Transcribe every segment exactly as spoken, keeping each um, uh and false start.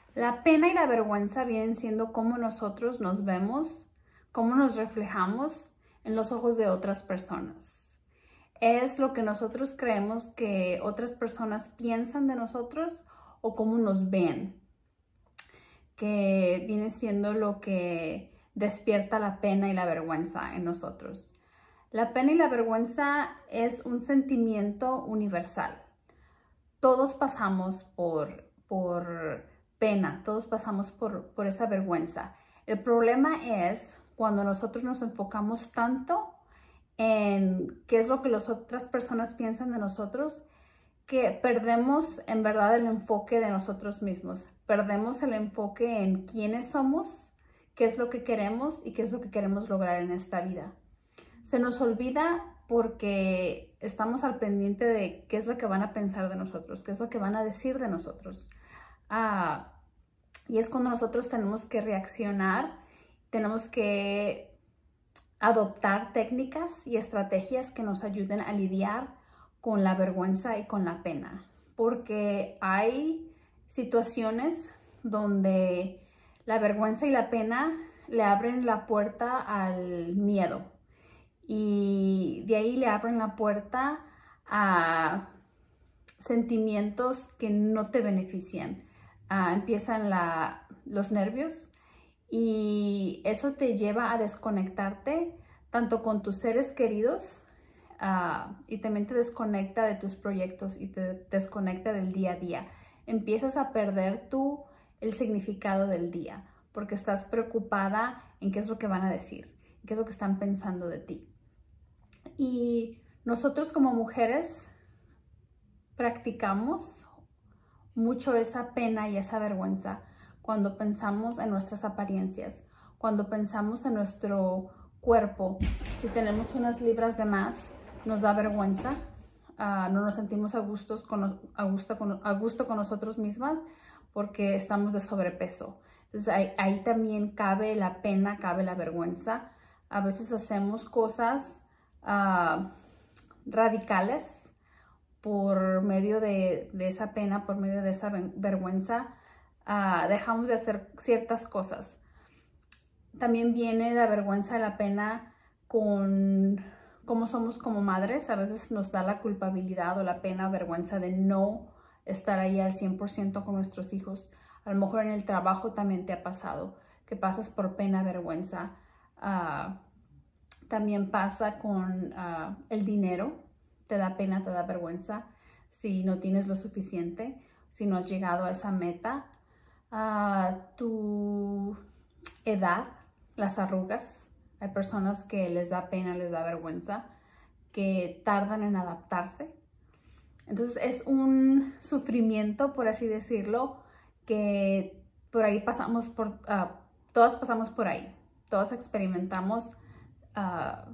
La pena y la vergüenza vienen siendo cómo nosotros nos vemos, cómo nos reflejamos en los ojos de otras personas. Es lo que nosotros creemos que otras personas piensan de nosotros o cómo nos ven, que viene siendo lo que despierta la pena y la vergüenza en nosotros. La pena y la vergüenza es un sentimiento universal. Todos pasamos por, por pena, todos pasamos por, por esa vergüenza. El problema es cuando nosotros nos enfocamos tanto en qué es lo que las otras personas piensan de nosotros, que perdemos en verdad el enfoque de nosotros mismos. Perdemos el enfoque en quiénes somos, qué es lo que queremos y qué es lo que queremos lograr en esta vida. Se nos olvida porque estamos al pendiente de qué es lo que van a pensar de nosotros, qué es lo que van a decir de nosotros. Ah, y es cuando nosotros tenemos que reaccionar, tenemos que adoptar técnicas y estrategias que nos ayuden a lidiar con la vergüenza y con la pena. Porque hay situaciones donde la vergüenza y la pena le abren la puerta al miedo. Y de ahí le abren la puerta a sentimientos que no te benefician. Uh, empiezan la, los nervios y eso te lleva a desconectarte tanto con tus seres queridos uh, y también te desconecta de tus proyectos y te desconecta del día a día. Empiezas a perder tú el significado del día porque estás preocupada en qué es lo que van a decir, qué es lo que están pensando de ti. Y nosotros como mujeres practicamos mucho esa pena y esa vergüenza cuando pensamos en nuestras apariencias, cuando pensamos en nuestro cuerpo. Si tenemos unas libras de más, nos da vergüenza, uh, no nos sentimos a, gustos con, a, gusto con, a gusto con nosotros mismas porque estamos de sobrepeso. Entonces ahí, ahí también cabe la pena, cabe la vergüenza. A veces hacemos cosas Uh, radicales por medio de, de esa pena, por medio de esa vergüenza, uh, dejamos de hacer ciertas cosas. También viene la vergüenza y la pena con cómo somos como madres. A veces nos da la culpabilidad o la pena o vergüenza de no estar ahí al cien por ciento con nuestros hijos. A lo mejor en el trabajo también te ha pasado que pasas por pena, vergüenza. Uh, También pasa con uh, el dinero, te da pena, te da vergüenza si no tienes lo suficiente, si no has llegado a esa meta. Uh, tu edad, las arrugas, hay personas que les da pena, les da vergüenza, que tardan en adaptarse. Entonces es un sufrimiento, por así decirlo, que por ahí pasamos por, uh, todas pasamos por ahí, todas experimentamos. Uh,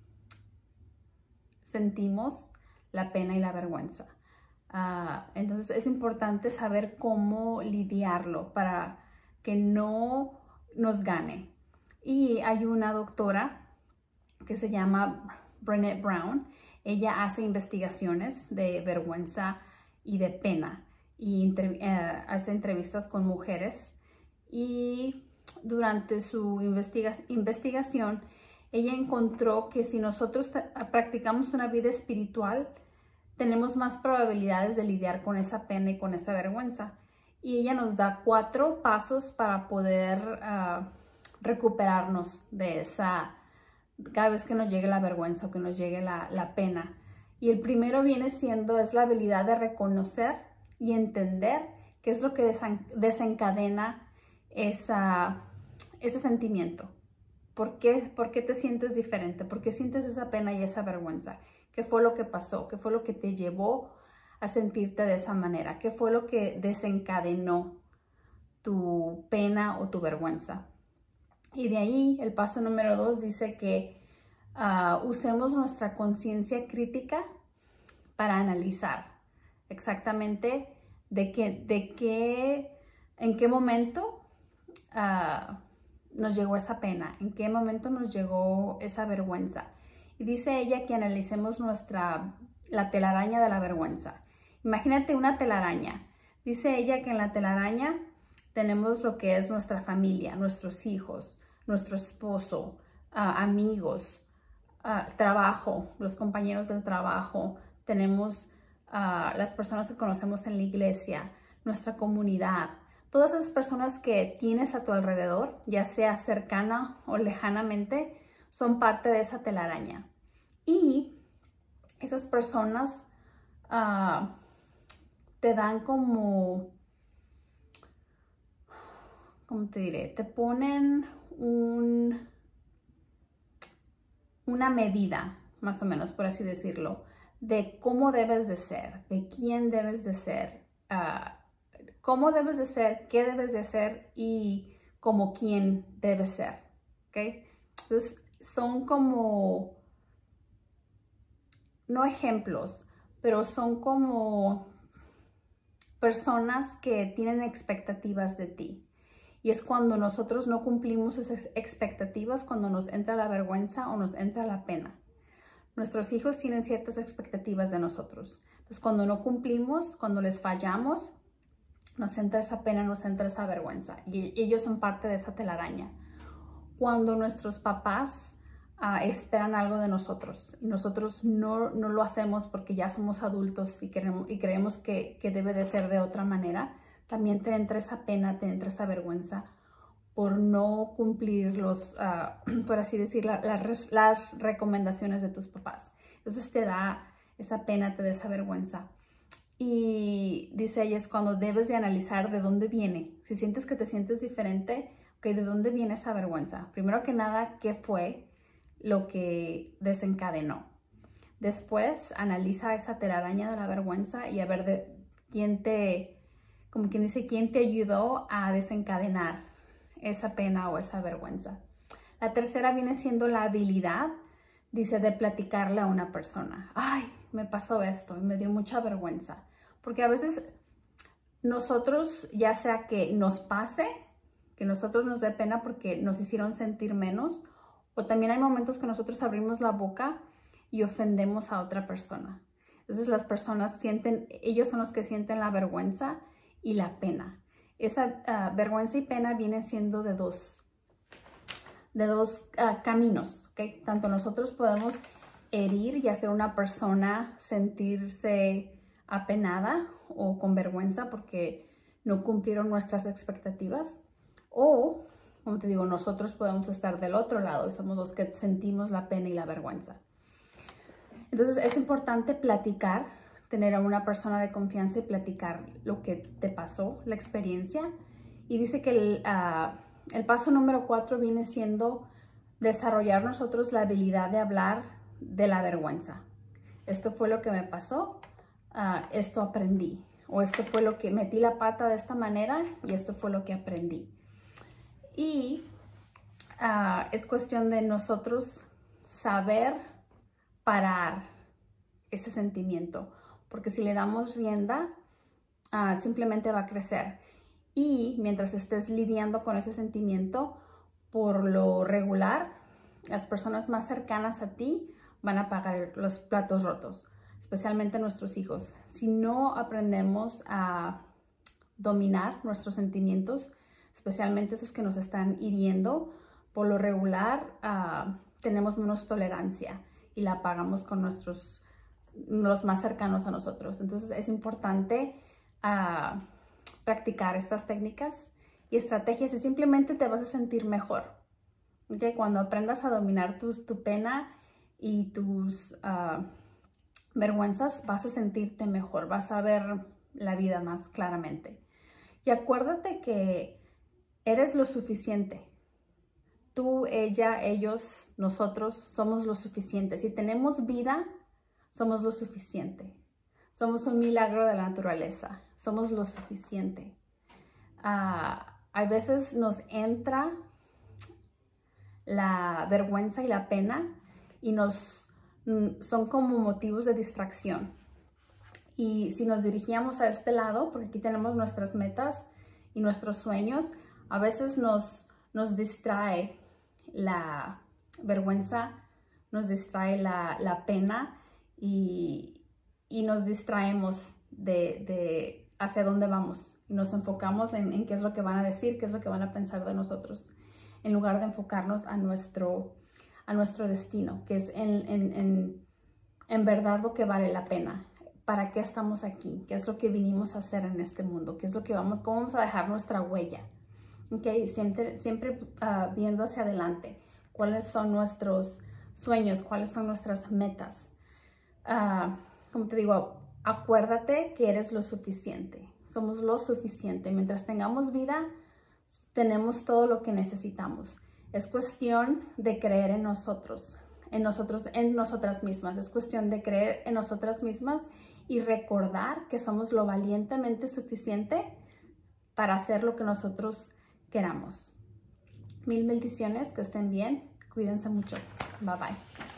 sentimos la pena y la vergüenza. Uh, entonces es importante saber cómo lidiarlo para que no nos gane. Y hay una doctora que se llama Brené Brown. Ella hace investigaciones de vergüenza y de pena y uh, hace entrevistas con mujeres. Y durante su investiga investigación ella encontró que si nosotros practicamos una vida espiritual, tenemos más probabilidades de lidiar con esa pena y con esa vergüenza. Y ella nos da cuatro pasos para poder uh, recuperarnos de esa, cada vez que nos llegue la vergüenza o que nos llegue la, la pena. Y el primero viene siendo, es la habilidad de reconocer y entender qué es lo que desencadena esa, ese sentimiento. ¿Por qué, ¿Por qué te sientes diferente? ¿Por qué sientes esa pena y esa vergüenza? ¿Qué fue lo que pasó? ¿Qué fue lo que te llevó a sentirte de esa manera? ¿Qué fue lo que desencadenó tu pena o tu vergüenza? Y de ahí el paso número dos dice que uh, usemos nuestra conciencia crítica para analizar exactamente de qué, de qué, en qué momento uh, nos llegó esa pena, en qué momento nos llegó esa vergüenza. Y dice ella que analicemos nuestra, la telaraña de la vergüenza. Imagínate una telaraña. Dice ella que en la telaraña tenemos lo que es nuestra familia, nuestros hijos, nuestro esposo, uh, amigos, uh, trabajo, los compañeros del trabajo, tenemos uh, las personas que conocemos en la iglesia, nuestra comunidad, todas esas personas que tienes a tu alrededor, ya sea cercana o lejanamente, son parte de esa telaraña. Y esas personas uh, te dan como, ¿cómo te diré? Te ponen un, una medida, más o menos, por así decirlo, de cómo debes de ser, de quién debes de ser, uh, cómo debes de ser, qué debes de hacer y como quién debes ser, ¿ok? Entonces, son como, no ejemplos, pero son como personas que tienen expectativas de ti. Y es cuando nosotros no cumplimos esas expectativas, cuando nos entra la vergüenza o nos entra la pena. Nuestros hijos tienen ciertas expectativas de nosotros. Entonces, cuando no cumplimos, cuando les fallamos, nos entra esa pena, nos entra esa vergüenza. Y ellos son parte de esa telaraña. Cuando nuestros papás uh, esperan algo de nosotros y nosotros no, no lo hacemos porque ya somos adultos y, queremos, y creemos que, que debe de ser de otra manera, también te entra esa pena, te entra esa vergüenza por no cumplir los, uh, por así decir, la, la, las recomendaciones de tus papás. Entonces te da esa pena, te da esa vergüenza. Y dice ella, es cuando debes de analizar de dónde viene. Si sientes que te sientes diferente, okay, ¿de dónde viene esa vergüenza? Primero que nada, ¿qué fue lo que desencadenó? Después, analiza esa telaraña de la vergüenza y a ver de quién te, como quien dice, quién te ayudó a desencadenar esa pena o esa vergüenza. La tercera viene siendo la habilidad, dice, de platicarle a una persona. Ay, me pasó esto y me dio mucha vergüenza. Porque a veces nosotros, ya sea que nos pase, que nosotros nos dé pena porque nos hicieron sentir menos, o también hay momentos que nosotros abrimos la boca y ofendemos a otra persona. Entonces las personas sienten, ellos son los que sienten la vergüenza y la pena. Esa uh, vergüenza y pena vienen siendo de dos, de dos uh, caminos, ¿okay? Tanto nosotros podemos herir y hacer una persona sentirse apenada o con vergüenza porque no cumplieron nuestras expectativas, o, como te digo, nosotros podemos estar del otro lado y somos los que sentimos la pena y la vergüenza. Entonces es importante platicar, tener a una persona de confianza y platicar lo que te pasó, la experiencia. Y dice que el, uh, el paso número cuatro viene siendo desarrollar nosotros la habilidad de hablar de la vergüenza. Esto fue lo que me pasó, uh, esto aprendí. O esto fue lo que metí la pata de esta manera y esto fue lo que aprendí. Y uh, es cuestión de nosotros saber parar ese sentimiento, porque si le damos rienda, uh, simplemente va a crecer. Y mientras estés lidiando con ese sentimiento, por lo regular, las personas más cercanas a ti van a pagar los platos rotos, especialmente nuestros hijos. Si no aprendemos a dominar nuestros sentimientos, especialmente esos que nos están hiriendo, por lo regular uh, tenemos menos tolerancia y la pagamos con nuestros, los más cercanos a nosotros. Entonces es importante uh, practicar estas técnicas y estrategias y simplemente te vas a sentir mejor. ¿Okay? Cuando aprendas a dominar tus, tu pena y tus uh, vergüenzas, vas a sentirte mejor, vas a ver la vida más claramente. Y acuérdate que eres lo suficiente. Tú, ella, ellos, nosotros somos lo suficiente. Si tenemos vida, somos lo suficiente. Somos un milagro de la naturaleza. Somos lo suficiente. Uh, a veces nos entra la vergüenza y la pena y nos, son como motivos de distracción. Y si nos dirigíamos a este lado, porque aquí tenemos nuestras metas y nuestros sueños, a veces nos, nos distrae la vergüenza, nos distrae la, la pena y, y nos distraemos de, de hacia dónde vamos y nos enfocamos en, en qué es lo que van a decir, qué es lo que van a pensar de nosotros, en lugar de enfocarnos a nuestro, a nuestro destino, que es en, en, en, en verdad lo que vale la pena. ¿Para qué estamos aquí? ¿Qué es lo que vinimos a hacer en este mundo? ¿Qué es lo que vamos, cómo vamos a dejar nuestra huella? Okay, siempre siempre uh, viendo hacia adelante. ¿Cuáles son nuestros sueños? ¿Cuáles son nuestras metas? Uh, como te digo, acuérdate que eres lo suficiente. Somos lo suficiente. Mientras tengamos vida, tenemos todo lo que necesitamos. Es cuestión de creer en nosotros, en nosotros, en nosotras mismas. Es cuestión de creer en nosotras mismas y recordar que somos lo valientemente suficiente para hacer lo que nosotros queramos. Mil bendiciones, que estén bien. Cuídense mucho. Bye bye.